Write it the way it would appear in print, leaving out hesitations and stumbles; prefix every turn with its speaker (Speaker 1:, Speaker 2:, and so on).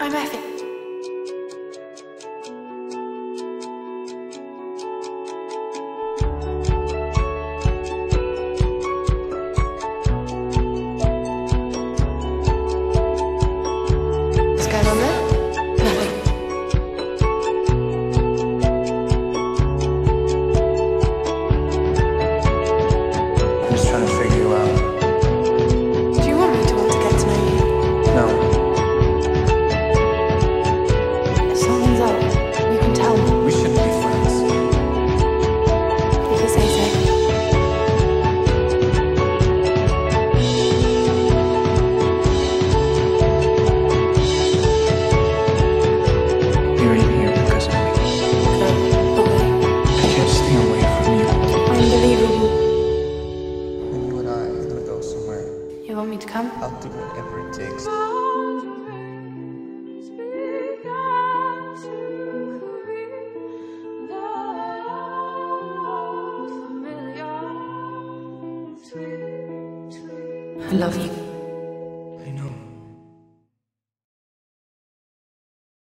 Speaker 1: I'm Effy. What's going on there? Nothing.
Speaker 2: I'm just trying to figure you out.
Speaker 1: Do you want me to want to get to know you?
Speaker 2: No.
Speaker 1: If something's up, you can tell me.
Speaker 2: We shouldn't be friends.
Speaker 1: If you say so.
Speaker 2: You're in here because of me.
Speaker 1: Probably.
Speaker 2: I can't stay away from you.
Speaker 1: Unbelievable.
Speaker 2: And you and I are gonna go somewhere.
Speaker 1: You want me to come?
Speaker 2: I'll do whatever it takes.
Speaker 1: I love you.